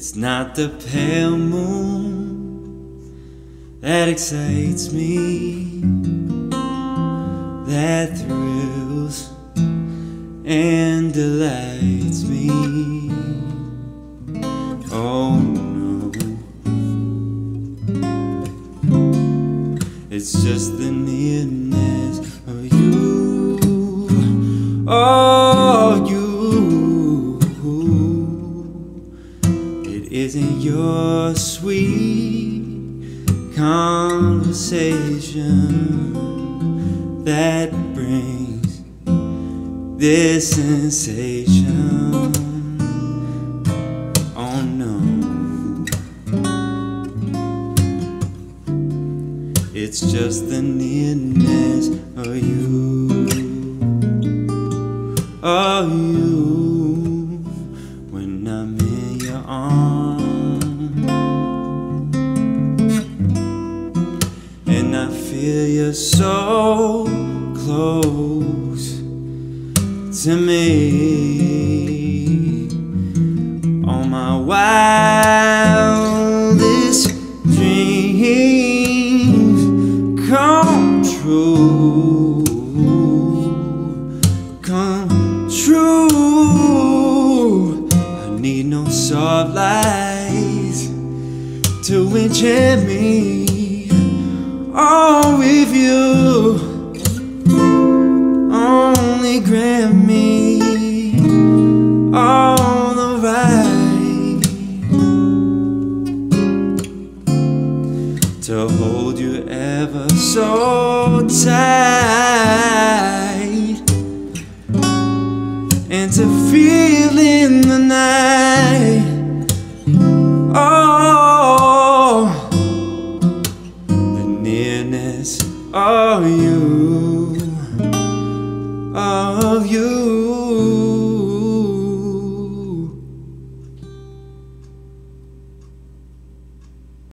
It's not the pale moon that excites me, that thrills and delights me. Oh no, it's just the nearness of you. Oh, you. It isn't your sweet conversation that brings this sensation. Oh no, it's just the nearness of you, of you, when I'm in your arms and I feel you're so close to me. All my wildest dreams come true, come true. I need no soft lights to enchant me. Oh, with you only grant me all the right to hold you ever so tight and to feel in the night. Oh, the nearness of you, of you.